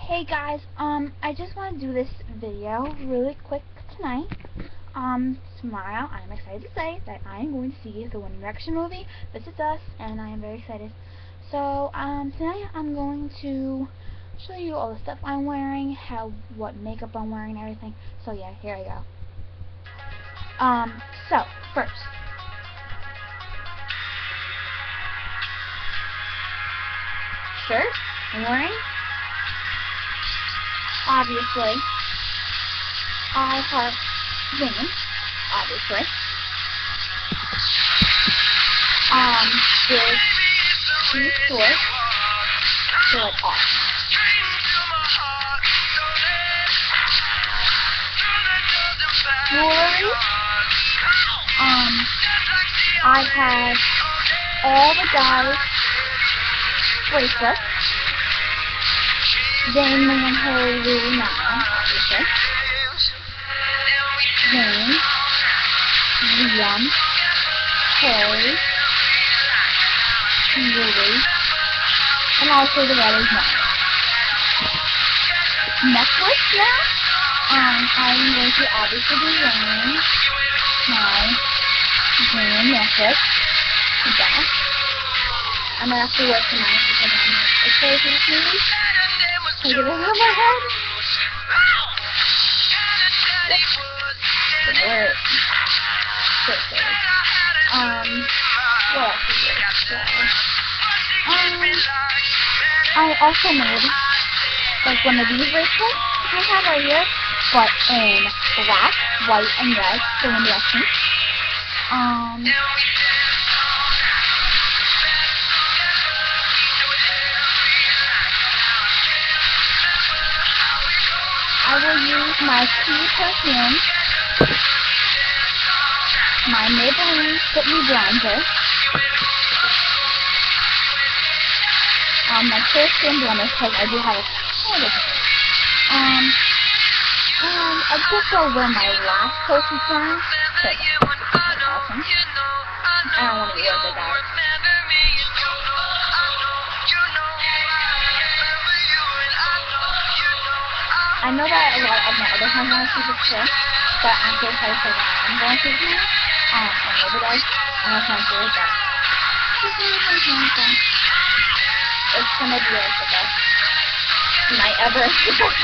Hey guys, I just want to do this video really quick tonight. Tomorrow I'm excited to say that I am going to see the One Direction movie, This Is Us, and I am very excited. So, tonight I'm going to show you all the stuff I'm wearing, what makeup I'm wearing and everything. So yeah, here I go. So, first. Shirt I'm wearing. Obviously, I have women, obviously. There's these shorts. They're like awesome. Jewelry. I have all the guys' bracelets. Zayn, Liam, Harry, Lou, Nana, obviously. Zayn, Liam, Harry, Lou, and also the red is Nana. Necklace now. I'm going to obviously be wearing my Zayn necklace. Yeah. I'm going to have to wear tonight because I'm excited for this movie. Take it over my head. What else is there? I also made like one of these bracelets I have right here, but in black, white, and red for One Direction. I will use my key perfume, my Maybelline Fit Me Bronzer, my clear skin blemish because I do have a ton of it. And I just will wear my last coat this time because that's awesome. I don't want to wear big eyes. I know that a lot of my other friends want to see this too, but I'm so excited for that I'm going to see it. On Overdose, and I can't do it, but it's gonna be like the best night ever. I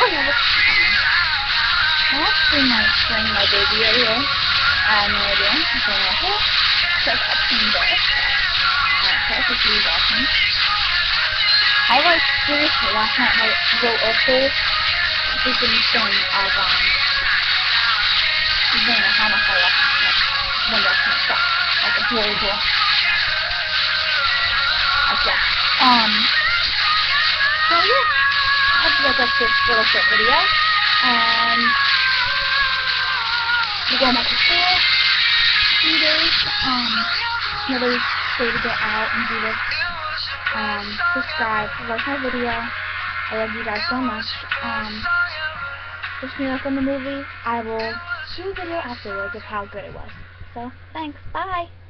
actually might bring my baby right here. I have no idea. I'm going like this. Check up some this. Alright, so this is awesome. I like seriously last night I wrote a whole freaking thing of Zayn and how much I love him. One Direction stuff. Like it's really cool. Like that. So yeah. I hope you guys like this little short video. And we're going back to school in a few days. Another day to get out and do this. Subscribe, like my video. I love you guys so much. Wish me luck on the movie. I will do a video afterwards of how good it was. So, thanks. Bye.